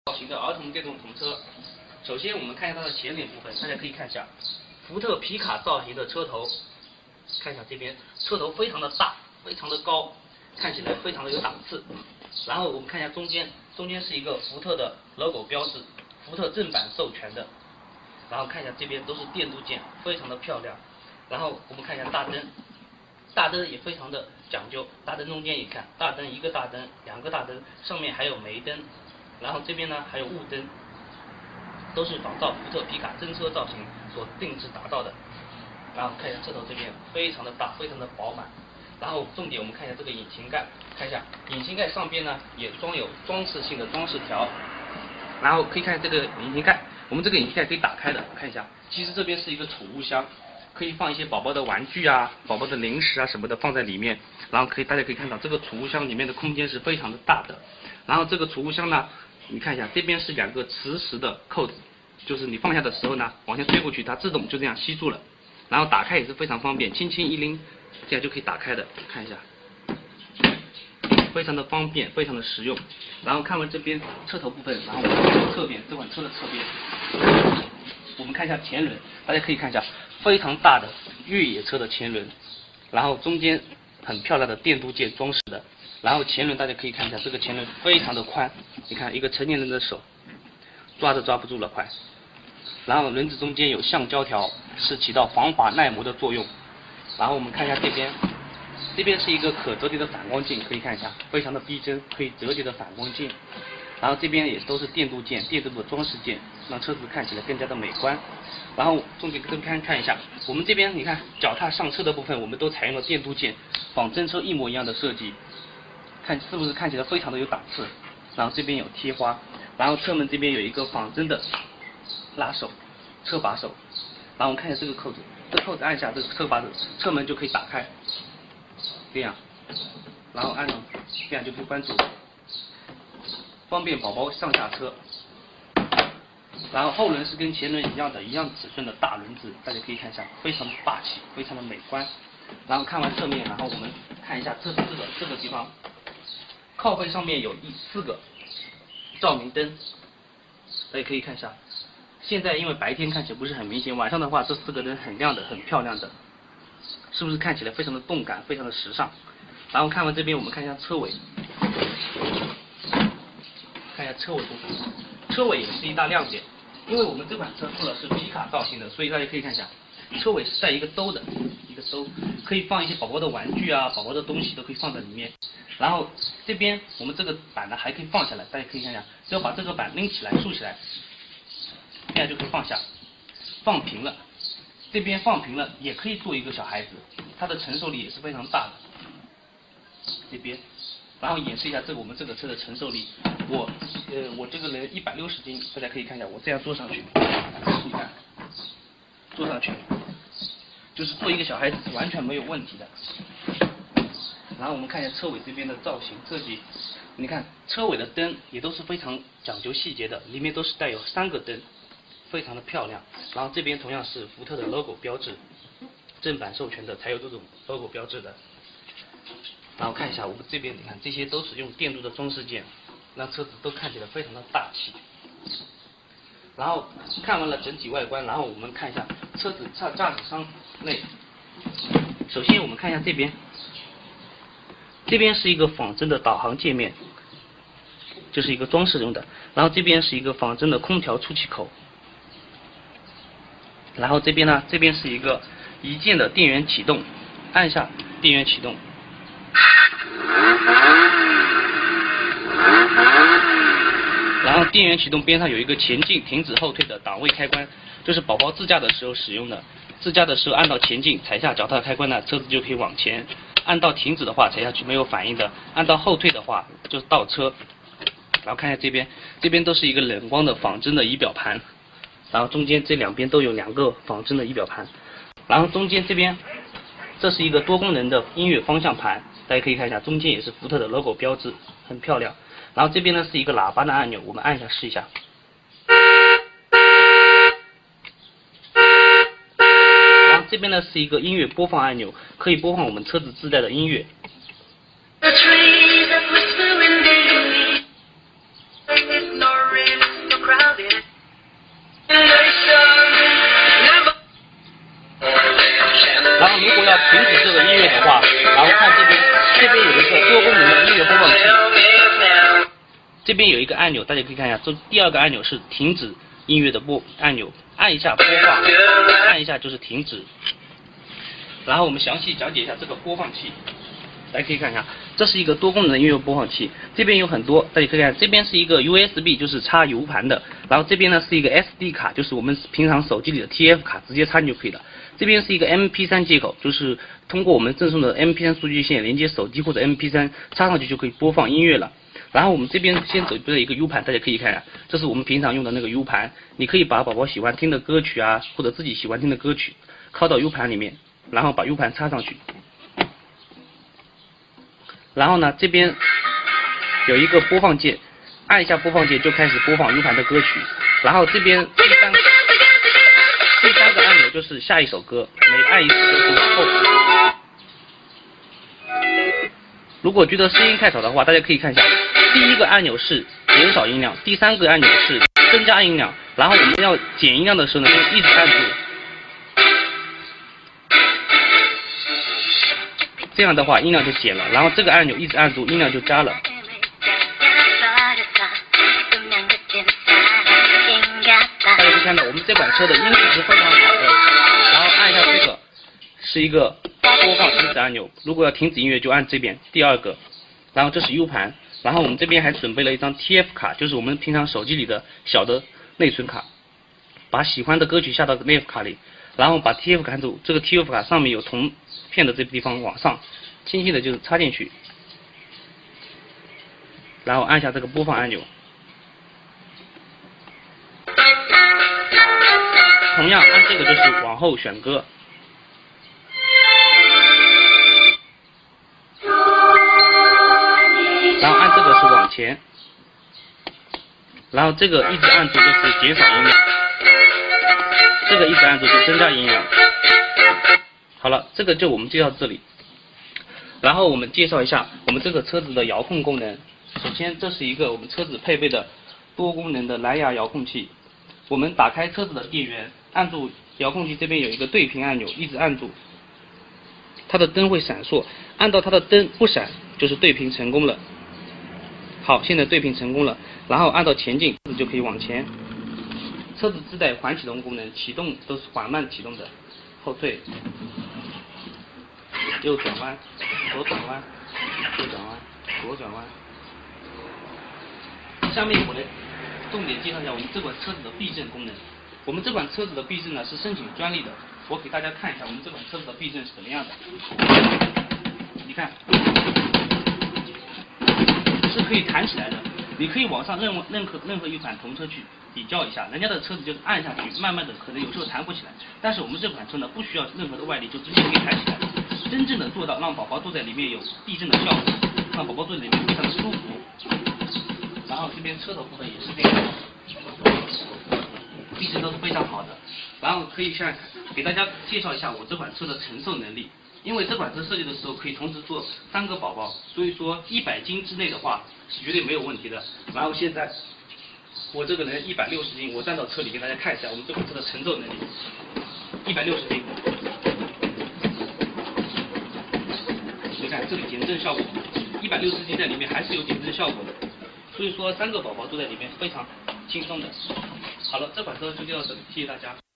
造型的儿童电动童车。首先我们看一下它的前脸部分，大家可以看一下，福特皮卡造型的车头，看一下这边车头非常的大，非常的高，看起来非常的有档次。然后我们看一下中间是一个福特的 logo 标志，福特正版授权的。然后看一下这边都是电镀件，非常的漂亮。然后我们看一下大灯，大灯也非常的讲究，大灯中间一看，大灯一个大灯，两个大灯，上面还有煤灯，然后这边呢还有雾灯，都是仿照福特皮卡真车造型所定制达到的。然后看一下车头这边非常的大，非常的饱满。然后重点我们看一下这个引擎盖，看一下引擎盖上边呢也装有装饰性的装饰条。然后可以看一下这个引擎盖，我们这个引擎盖可以打开的，看一下，其实这边是一个储物箱，可以放一些宝宝的玩具啊、宝宝的零食啊什么的放在里面。然后大家可以看到这个储物箱里面的空间是非常的大的。然后这个储物箱呢，你看一下这边是两个磁石的扣子，就是你放下的时候呢，往下推过去，它自动就这样吸住了。然后打开也是非常方便，轻轻一拎，这样就可以打开的。看一下，非常的方便，非常的实用。然后看完这边车头部分，然后我们看侧边，这款车的侧边，我们看一下前轮，大家可以看一下非常大的越野车的前轮，然后中间很漂亮的电镀件装饰的。然后前轮大家可以看一下，这个前轮非常的宽，你看一个成年人的手抓都抓不住了快。然后轮子中间有橡胶条，是起到防滑耐磨的作用。然后我们看一下这边是一个可折叠的反光镜，可以看一下，非常的逼真，可以折叠的反光镜。然后这边也都是电镀件、电镀的装饰件，让车子看起来更加的美观。然后重点看一下，我们这边你看脚踏上车的部分，我们都采用了电镀件，仿真车一模一样的设计，看是不是看起来非常的有档次？然后这边有贴花，然后车门这边有一个仿真的拉手、车把手。然后我们看一下这个扣子，这扣子按下这个车把手，车门就可以打开，这样，然后按了，这样就可以关住，方便宝宝上下车。然后后轮是跟前轮一样尺寸的大轮子，大家可以看一下，非常的霸气，非常的美观。然后看完侧面，然后我们看一下这个地方，靠背上面有4个照明灯，大家可以看一下。现在因为白天看起来不是很明显，晚上的话这4个灯很亮的，很漂亮的，是不是看起来非常的动感，非常的时尚？然后看完这边，我们看一下车尾，看一下车尾部分，车尾也是一大亮点，因为我们这款车做的是皮卡造型的，所以大家可以看一下，车尾是带一个兜的，一个兜可以放一些宝宝的玩具啊、宝宝的东西都可以放在里面。然后这边我们这个板呢还可以放下来，大家可以看一下，只要把这个板拎起来、竖起来，这样就可以放下，放平了。这边放平了也可以做一个小孩子，它的承受力也是非常大的。这边，然后演示一下我们这个车的承受力。我这个人160斤，大家可以看一下，我这样坐上去，你看，坐上去，就是做一个小孩子是完全没有问题的。然后我们看一下车尾这边的造型设计，你看车尾的灯也都是非常讲究细节的，里面都是带有3个灯，非常的漂亮。然后这边同样是福特的 logo 标志，正版授权的才有这种 logo 标志的。然后看一下我们这边，你看这些都是用电镀的装饰件，让车子都看起来非常的大气。然后看完了整体外观，然后我们看一下车子驾驶舱内。首先我们看一下这边是一个仿真的导航界面，就是一个装饰用的。然后这边是一个仿真的空调出气口。然后这边呢，这边是一个一键的电源启动，按下电源启动。然后电源启动边上有一个前进、停止、后退的档位开关，这是宝宝自驾的时候使用的。自驾的时候按到前进，踩下脚踏开关呢，车子就可以往前；按到停止的话，踩下去没有反应的；按到后退的话，就是倒车。然后看一下这边都是一个冷光的仿真的仪表盘，然后中间这2边都有2个仿真的仪表盘，然后中间这边这是一个多功能的音乐方向盘，大家可以看一下，中间也是福特的 logo 标志，很漂亮。然后这边呢是一个喇叭的按钮，我们按一下试一下。然后这边呢是一个音乐播放按钮，可以播放我们车子自带的音乐。The trees that whisper in daily, no rain. 这边有一个按钮，大家可以看一下，这第2个按钮是停止音乐的按钮，按一下播放，按一下就是停止。然后我们详细讲解一下这个播放器，大家可以看一下，这是一个多功能的音乐播放器，这边有很多，大家可以看，这边是一个 USB， 就是插 U 盘的，然后这边呢是一个 SD 卡，就是我们平常手机里的 TF 卡，直接插进就可以了。这边是一个 MP3 接口，就是通过我们赠送的 MP3 数据线连接手机或者 MP3， 插上去就可以播放音乐了。然后我们这边先准备了一个 U 盘，大家可以看一下，这是我们平常用的那个 U 盘，你可以把宝宝喜欢听的歌曲啊，或者自己喜欢听的歌曲拷到 U 盘里面，然后把 U 盘插上去。然后呢，这边有一个播放键，按一下播放键就开始播放 U 盘的歌曲。然后这边第三个按钮就是下一首歌，每按一次就是往后。如果觉得声音太少的话，大家可以看一下，第1个按钮是减少音量，第3个按钮是增加音量。然后我们要减音量的时候呢，就一直按住。这样的话音量就减了，然后这个按钮一直按住，音量就加了。大家可以看到我们这款车的音质是非常好的。然后按一下这个是一个播放停止按钮，如果要停止音乐就按这边第2个。然后这是 U 盘，然后我们这边还准备了一张 TF 卡，就是我们平常手机里的小的内存卡，把喜欢的歌曲下到 TF 卡里，然后把 TF 卡按住，这个 TF 卡上面有铜片的这个地方往上，轻轻的就是插进去，然后按下这个播放按钮。同样按这个就是往后选歌，然后按这个是往前，然后这个一直按住就是减少音量，这个一直按住就增加音量。好了，这个就我们介绍这里。然后我们介绍一下我们这个车子的遥控功能。首先，这是一个我们车子配备的多功能的蓝牙遥控器。我们打开车子的电源，按住遥控器这边有一个对屏按钮，一直按住，它的灯会闪烁，按到它的灯不闪就是对屏成功了。好，现在对屏成功了，然后按到前进就可以往前。车子自带缓启动功能，启动都是缓慢启动的，后退，右转弯，左转弯，右转弯，左转弯。下面我来重点介绍一下我们这款车子的避震功能。我们这款车子的避震呢是申请专利的，我给大家看一下我们这款车子的避震是怎么样的。你看，是可以弹起来的，你可以往上任何一款同车去比较一下，人家的车子就是按下去，慢慢的可能有时候弹不起来，但是我们这款车呢不需要任何的外力，就直接可以弹起来，真正的做到让宝宝坐在里面有避震的效果，让宝宝坐在里面非常的舒服。然后这边车头部分也是这样，避震都是非常好的。然后可以给大家介绍一下我这款车的承受能力，因为这款车设计的时候可以同时坐3个宝宝，所以说100斤之内的话是绝对没有问题的。然后现在我这个人160斤，我站到车里给大家看一下我们这款车的承受能力，160斤。你看这里减震效果，160斤在里面还是有减震效果的。所以说3个宝宝坐在里面非常轻松的。好了，这款车就到这里，谢谢大家。